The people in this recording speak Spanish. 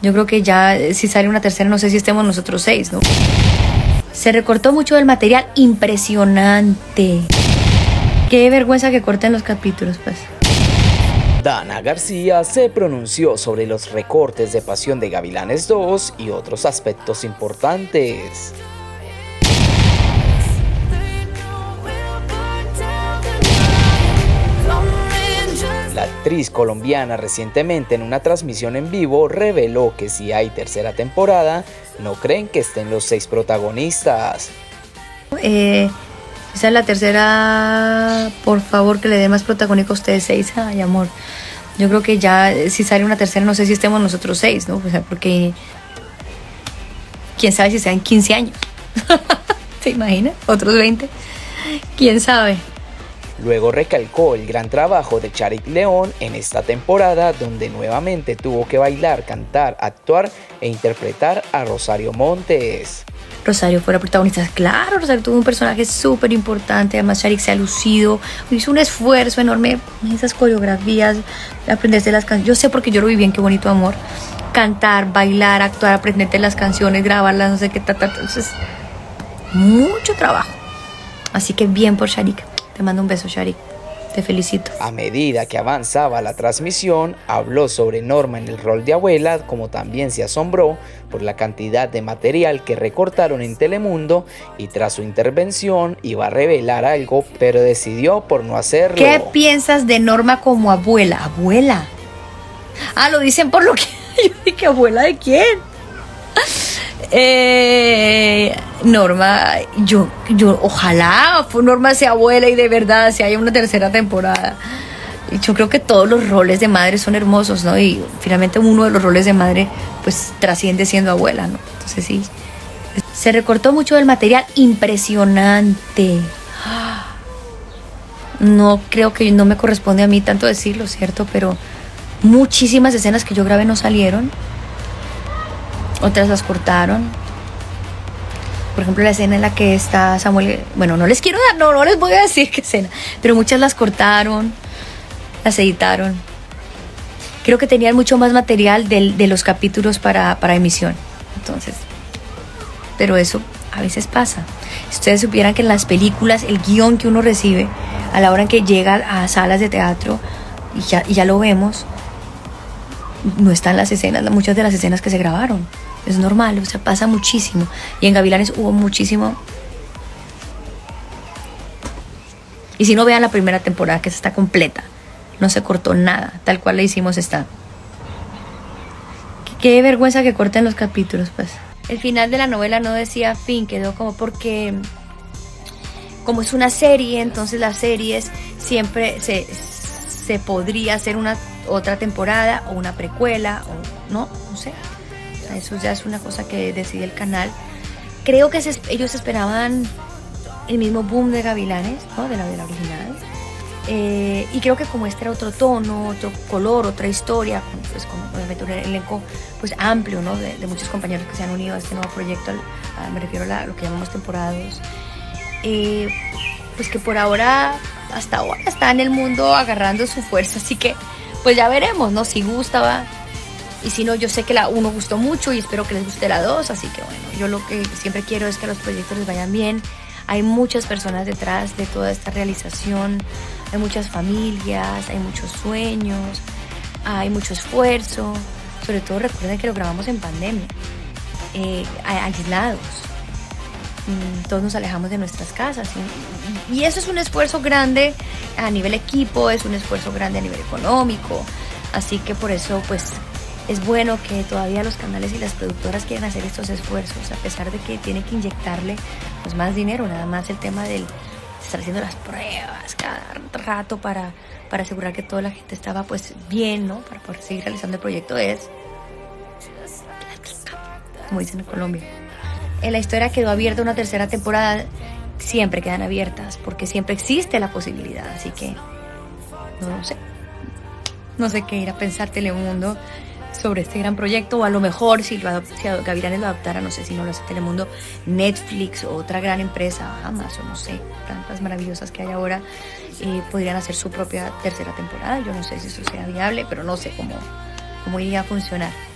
Yo creo que ya si sale una tercera, no sé si estemos nosotros 6, ¿no? Se recortó mucho del material, impresionante. Qué vergüenza que corten los capítulos, pues. Dana García se pronunció sobre los recortes de Pasión de Gavilanes 2 y otros aspectos importantes. La actriz colombiana recientemente en una transmisión en vivo reveló que si hay tercera temporada, no creen que estén los 6 protagonistas. Esa es la tercera, por favor que le dé más protagónico a ustedes 6. Ay, amor, yo creo que ya si sale una tercera, no sé si estemos nosotros 6, ¿no? O sea, porque quién sabe si sean 15 años. ¿Se imagina? Otros 20. ¿Quién sabe? Luego recalcó el gran trabajo de Sharik León en esta temporada, donde nuevamente tuvo que bailar, cantar, actuar e interpretar a Rosario Montes. Rosario fuera protagonista, claro, Rosario tuvo un personaje súper importante, además Sharik se ha lucido, hizo un esfuerzo enorme en esas coreografías, aprenderse las canciones, yo sé porque yo lo viví en Qué Bonito Amor, cantar, bailar, actuar, aprenderte las canciones, grabarlas, no sé qué, entonces, mucho trabajo, así que bien por Sharik, te mando un beso, Sharik. Te felicito. A medida que avanzaba la transmisión, habló sobre Norma en el rol de abuela, como también se asombró por la cantidad de material que recortaron en Telemundo y tras su intervención iba a revelar algo, pero decidió por no hacerlo. ¿Qué piensas de Norma como abuela? ¿Abuela? Ah, lo dicen por lo que... Yo dije, ¿abuela de quién? Norma, yo ojalá Norma sea abuela y de verdad si haya una tercera temporada. Yo creo que todos los roles de madre son hermosos, ¿no? Y finalmente uno de los roles de madre pues trasciende siendo abuela, ¿no? Entonces sí, se recortó mucho del material, impresionante. No creo que no me corresponde a mí tanto decirlo, ¿cierto? Pero muchísimas escenas que yo grabé no salieron. Otras las cortaron. Por ejemplo, la escena en la que está Samuel... Bueno, no les quiero dar, no les voy a decir qué escena. Pero muchas las cortaron, las editaron. Creo que tenían mucho más material de los capítulos para emisión. Entonces, pero eso a veces pasa. Si ustedes supieran que en las películas, el guión que uno recibe a la hora en que llega a salas de teatro y ya lo vemos, no están las escenas, muchas de las escenas que se grabaron. Es normal, o sea, pasa muchísimo. Y en Gavilanes hubo muchísimo. Y si no, vean la primera temporada, que está completa. No se cortó nada, tal cual le hicimos está. Qué vergüenza que corten los capítulos, pues. El final de la novela no decía fin, quedó como porque... Como es una serie, entonces las series siempre se podría hacer una otra temporada o una precuela, o no sé. Eso ya es una cosa que decide el canal. Creo que ellos esperaban el mismo boom de Gavilanes, ¿no? de la original. Y creo que como este era otro tono, otro color, otra historia, pues como obviamente un elenco pues amplio, ¿no? de muchos compañeros que se han unido a este nuevo proyecto, me refiero a lo que llamamos temporada 2, pues que por ahora, hasta ahora está en el mundo agarrando su fuerza, así que pues ya veremos, ¿no? Si gusta, y si no, yo sé que la 1 gustó mucho y espero que les guste la 2, así que bueno, yo lo que siempre quiero es que los proyectos les vayan bien. Hay muchas personas detrás de toda esta realización, hay muchas familias, hay muchos sueños, hay mucho esfuerzo. Sobre todo recuerden que lo grabamos en pandemia, aislados. Todos nos alejamos de nuestras casas, ¿sí? Y eso es un esfuerzo grande a nivel equipo, es un esfuerzo grande a nivel económico, así que por eso pues es bueno que todavía los canales y las productoras quieran hacer estos esfuerzos, a pesar de que tienen que inyectarle pues más dinero. Nada más el tema del estar haciendo las pruebas cada rato para asegurar que toda la gente estaba pues bien, ¿no? Para poder seguir realizando el proyecto es, como dicen en Colombia. En la historia quedó abierta una tercera temporada, siempre quedan abiertas porque siempre existe la posibilidad, así que no sé qué ir a pensar Telemundo sobre este gran proyecto, o a lo mejor si Gavilanes lo adaptara, no sé si no lo hace Telemundo, Netflix o otra gran empresa, Amazon, no sé, tantas maravillosas que hay ahora, podrían hacer su propia tercera temporada. Yo no sé si eso sea viable, pero no sé cómo iría a funcionar.